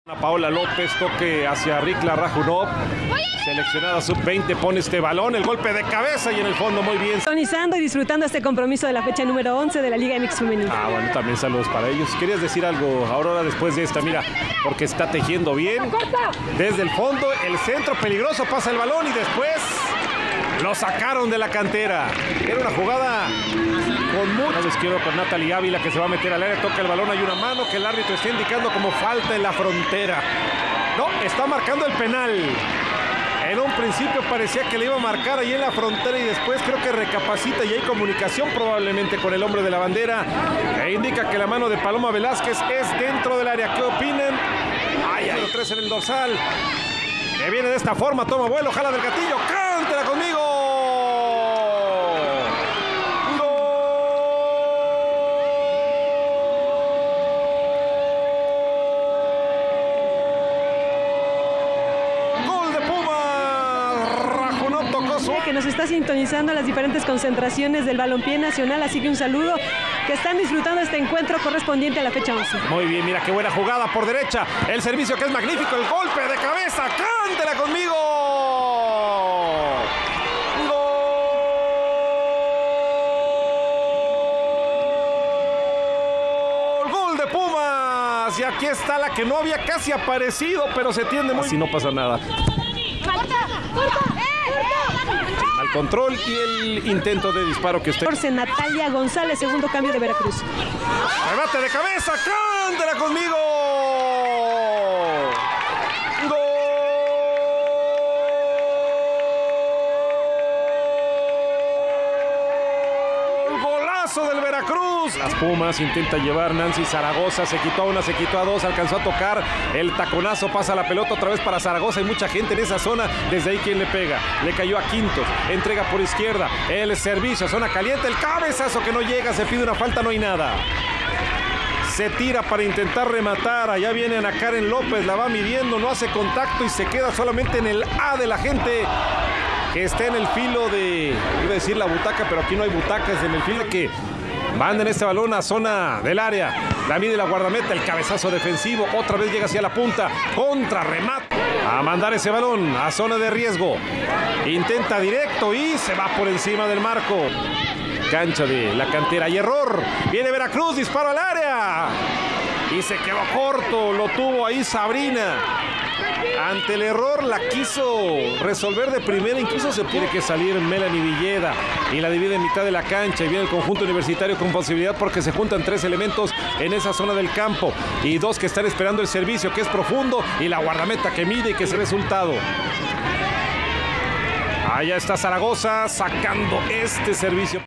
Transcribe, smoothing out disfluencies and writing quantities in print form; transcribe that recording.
Paola López, toque hacia Rikla Rajunov, seleccionada sub-20, pone este balón, el golpe de cabeza y en el fondo muy bien. Sintonizando y disfrutando este compromiso de la fecha número 11 de la Liga MX Femenil. Bueno, también saludos para ellos. ¿Querías decir algo, Aurora, después de esta? Mira, porque está tejiendo bien. Desde el fondo, el centro peligroso, pasa el balón y después lo sacaron de la cantera. Era una jugada con mucho izquierdo con Natalie Ávila, que se va a meter al área, toca el balón, hay una mano que el árbitro está indicando como falta en la frontera. No, está marcando el penal. En un principio parecía que le iba a marcar ahí en la frontera y después creo que recapacita y hay comunicación probablemente con el hombre de la bandera e indica que la mano de Paloma Velázquez es dentro del área. ¿Qué opinan? Ay, 3 en el dorsal. Que viene de esta forma, toma vuelo, jala del gatillo, cántela conmigo. Que nos está sintonizando las diferentes concentraciones del balompié nacional, así que un saludo, que están disfrutando este encuentro correspondiente a la fecha 11. Muy bien, mira qué buena jugada por derecha, el servicio que es magnífico, el golpe de cabeza, cántela conmigo. Gol de Pumas, y aquí está la que no había casi aparecido, pero se tiende muy... Así no pasa nada. Al control y el intento de disparo que usted... Natalia González, segundo cambio de Veracruz. Remate de cabeza, cántela conmigo. Gol. Golazo del Veracruz. Las Pumas intenta llevar Nancy Zaragoza, se quitó a una, se quitó a dos, alcanzó a tocar el taconazo, pasa la pelota otra vez para Zaragoza, hay mucha gente en esa zona, desde ahí quien le pega, le cayó a Quintos, entrega por izquierda, el servicio, zona caliente, el cabezazo que no llega, se pide una falta, no hay nada. Se tira para intentar rematar, allá viene Ana Karen López, la va midiendo, no hace contacto y se queda solamente en el A de la gente que está en el filo de, iba a decir la butaca, pero aquí no hay butacas, en el filo que manden este balón a zona del área, la mide la guardameta, el cabezazo defensivo, otra vez llega hacia la punta, contra remate, a mandar ese balón a zona de riesgo, intenta directo y se va por encima del marco, cancha de la cantera y error, viene Veracruz, disparo al área y se quedó corto, lo tuvo ahí Sabrina. Ante el error la quiso resolver de primera, incluso se tiene que salir Melanie Villeda y la divide en mitad de la cancha y viene el conjunto universitario con posibilidad porque se juntan 3 elementos en esa zona del campo y 2 que están esperando el servicio que es profundo y la guardameta que mide y que es el resultado. Allá está Zaragoza sacando este servicio.